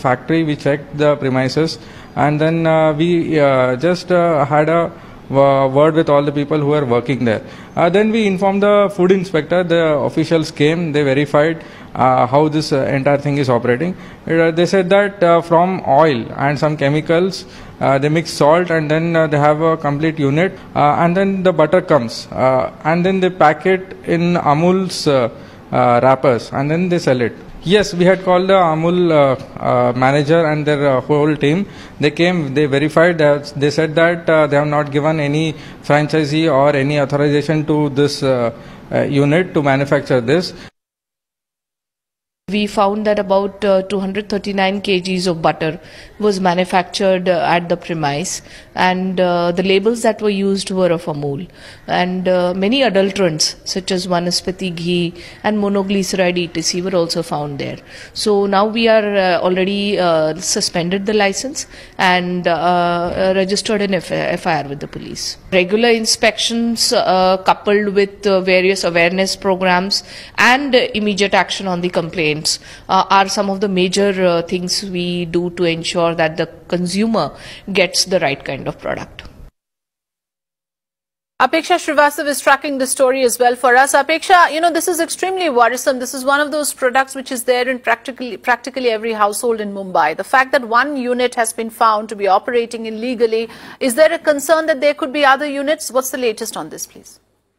factory, we checked the premises, and then we just had a word with all the people who are working there. Then we informed the food inspector. The officials came, they verified how this entire thing is operating. They said that from oil and some chemicals, they mix salt, and then they have a complete unit, and then the butter comes, and then they pack it in Amul's wrappers, and then they sell it. Yes, we had called the Amul manager and their whole team. They came, they verified that, they said that they have not given any franchisee or any authorization to this unit to manufacture this. We found that about 239 kgs of butter was manufactured at the premise, and the labels that were used were of Amul, and many adulterants such as vanaspati ghee and monoglyceride etc. were also found there. So now we are already suspended the license and registered an FIR with the police. Regular inspections coupled with various awareness programs and immediate action on the complaints are some of the major things we do to ensure that the consumer gets the right kind of product. Apeksha Srivastav is tracking the story as well for us. Apeksha, you know, this is extremely worrisome. This is one of those products which is there in practically every household in Mumbai. The fact that one unit has been found to be operating illegally, is there a concern that there could be other units? What's the latest on this, please?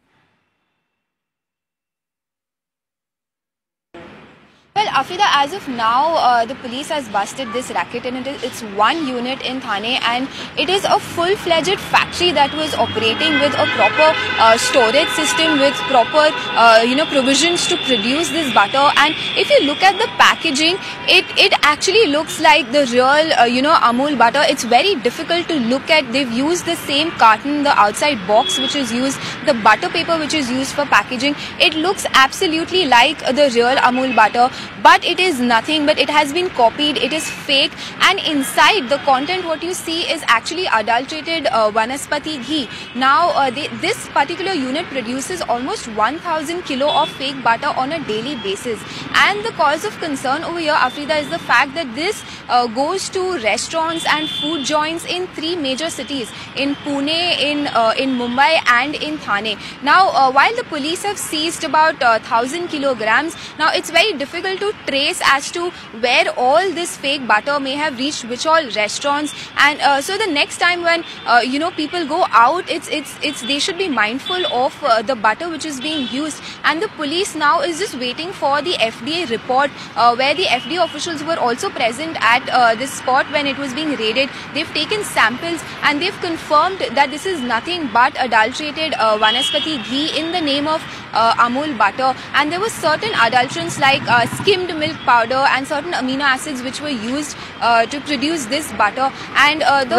Well, Afrida, as of now, the police has busted this racket, and it's one unit in Thane, and it is a full-fledged factory that was operating with a proper storage system, with proper, provisions to produce this butter. And if you look at the packaging, it actually looks like the real, Amul butter. It's very difficult to look at. They've used the same carton, the outside box which is used, the butter paper which is used for packaging. It looks absolutely like the real Amul butter. But it is nothing, but it has been copied, it is fake, and inside the content what you see is actually adulterated vanaspati ghee. Now this particular unit produces almost 1,000 kilo of fake butter on a daily basis, and the cause of concern over here, Afrida, is the fact that this goes to restaurants and food joints in 3 major cities, in Pune, in Mumbai and in Thane. Now while the police have seized about 1,000 kilograms, now it's very difficult to trace as to where all this fake butter may have reached which all restaurants, and so the next time when people go out, they should be mindful of the butter which is being used. And the police now is just waiting for the FDA report, where the FDA officials were also present at this spot when it was being raided. They've taken samples and they've confirmed that this is nothing but adulterated vanaspati ghee in the name of Amul butter, and there were certain adulterants like skimmed milk powder and certain amino acids which were used to produce this butter. And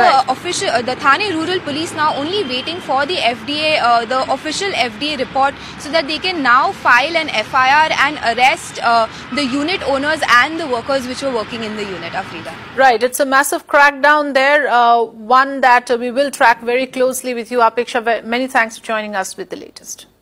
the Thane Rural Police now only waiting for the FDA, the official FDA report, so that they can now file an FIR and arrest the unit owners and the workers which were working in the unit, Afrida. Right, it's a massive crackdown there, one that we will track very closely with you, Apeksha. Many thanks for joining us with the latest.